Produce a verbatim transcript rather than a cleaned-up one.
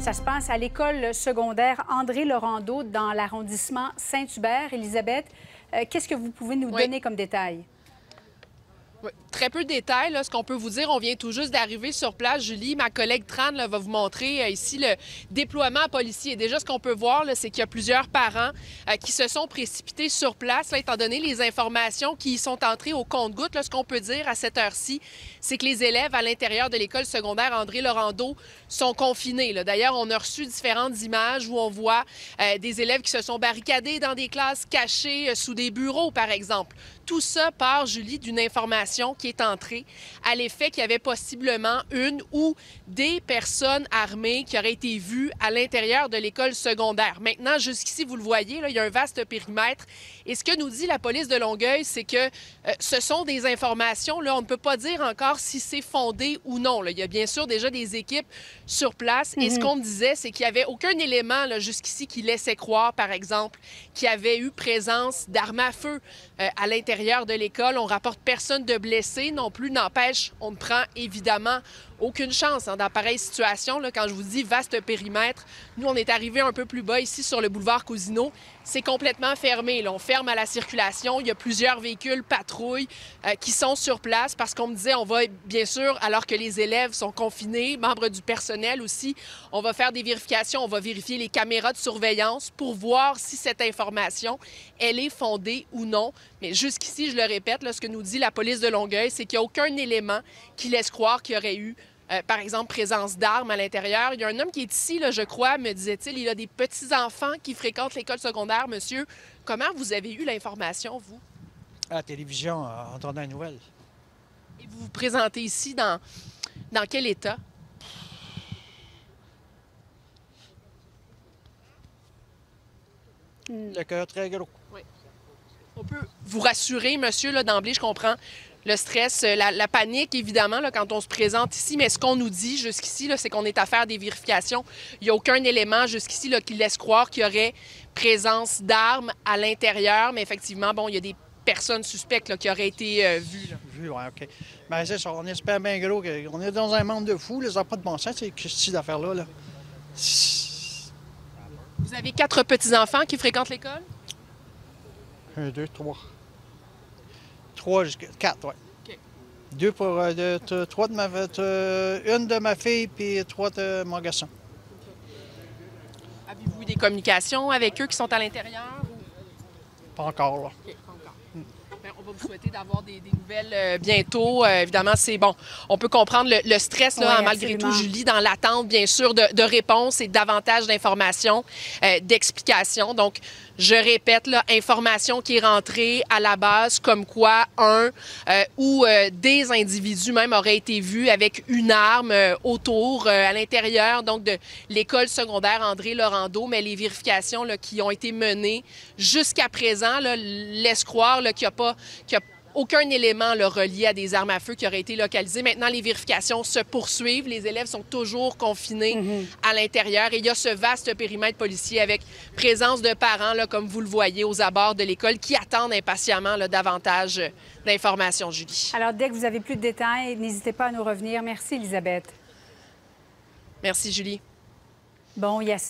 Ça se passe à l'école secondaire André Laurendeau dans l'arrondissement Saint-Hubert. Élisabeth, euh, qu'est-ce que vous pouvez nous oui. donner comme détails? Oui. Très peu de détails. Là. Ce qu'on peut vous dire, on vient tout juste d'arriver sur place. Julie, ma collègue Tran là, va vous montrer euh, ici le déploiement policier. Déjà, ce qu'on peut voir, c'est qu'il y a plusieurs parents euh, qui se sont précipités sur place, là, étant donné les informations qui sont entrées au compte-gouttes. Ce qu'on peut dire à cette heure-ci, c'est que les élèves à l'intérieur de l'école secondaire André Laurendeau sont confinés. D'ailleurs, on a reçu différentes images où on voit euh, des élèves qui se sont barricadés dans des classes cachées euh, sous des bureaux, par exemple. Tout ça part, Julie, d'une information qui est entrée à l'effet qu'il y avait possiblement une ou des personnes armées qui auraient été vues à l'intérieur de l'école secondaire. Maintenant, jusqu'ici, vous le voyez, là, il y a un vaste périmètre. Et ce que nous dit la police de Longueuil, c'est que euh, ce sont des informations, là, on ne peut pas dire encore si c'est fondé ou non. Là. Il y a bien sûr déjà des équipes sur place. Mm-hmm. Et ce qu'on me disait, c'est qu'il n'y avait aucun élément là, jusqu'ici qui laissait croire, par exemple, qu'il y avait eu présence d'armes à feu euh, à l'intérieur de l'école. On rapporte personne de blessé non plus. N'empêche, on ne prend évidemment aucune chance hein, dans pareille situation. Là, quand je vous dis vaste périmètre, nous, on est arrivé un peu plus bas ici sur le boulevard Cousineau. C'est complètement fermé. Là. On ferme à la circulation. Il y a plusieurs véhicules patrouilles euh, qui sont sur place parce qu'on me disait, on va bien sûr, alors que les élèves sont confinés, membres du personnel aussi, on va faire des vérifications, on va vérifier les caméras de surveillance pour voir si cette information, elle est fondée ou non. Mais jusqu'ici, je le répète, là, ce que nous dit la police de Longueuil, c'est qu'il n'y a aucun élément qui laisse croire qu'il y aurait eu Euh, par exemple, présence d'armes à l'intérieur. Il y a un homme qui est ici, là, je crois, me disait-il, il a des petits-enfants qui fréquentent l'école secondaire. Monsieur, comment vous avez eu l'information, vous? À la télévision, en entendant les nouvelles. Et vous vous présentez ici dans, dans quel état? Le cœur très gros. Oui. On peut vous rassurer, monsieur, là, d'emblée, je comprends le stress, la, la panique, évidemment, là, quand on se présente ici. Mais ce qu'on nous dit jusqu'ici, c'est qu'on est à faire des vérifications. Il n'y a aucun élément jusqu'ici là, qui laisse croire qu'il y aurait présence d'armes à l'intérieur. Mais effectivement, bon, il y a des personnes suspectes là, qui auraient été euh, vues. Là. Vues, oui, OK. Bien, c'est ça. On espère bien gros qu'on est dans un monde de fous. Là, ça n'a pas de bon sens, ces, ces affaires-là. Là. Vous avez quatre petits-enfants qui fréquentent l'école? Un, deux, trois. Trois jusqu'à quatre, oui. Okay. Deux pour euh, de, de, trois de ma euh, une de ma fille puis trois de mon garçon. Okay. Avez-vous eu des communications avec eux qui sont à l'intérieur? Ou... Pas encore, là. Okay, pas encore. Mm. Bien, on va vous souhaiter d'avoir des, des nouvelles euh, bientôt. Euh, évidemment, c'est bon. On peut comprendre le, le stress, là, oui, malgré tout, Julie, dans l'attente, bien sûr, de, de réponses et davantage d'informations, euh, d'explications. Donc, je répète, là, information qui est rentrée à la base, comme quoi un euh, ou euh, des individus même auraient été vus avec une arme euh, autour, euh, à l'intérieur donc de l'école secondaire André Laurendeau. Mais les vérifications là, qui ont été menées jusqu'à présent là, laissent croire là, qu'il n'y a pas qu'il y a aucun élément là, relié à des armes à feu qui aurait été localisé. Maintenant, les vérifications se poursuivent. Les élèves sont toujours confinés mm-hmm. à l'intérieur. Et il y a ce vaste périmètre policier avec présence de parents, là, comme vous le voyez, aux abords de l'école, qui attendent impatiemment là, davantage d'informations, Julie. Alors, dès que vous avez plus de détails, n'hésitez pas à nous revenir. Merci, Élisabeth. Merci, Julie. Bon, il y a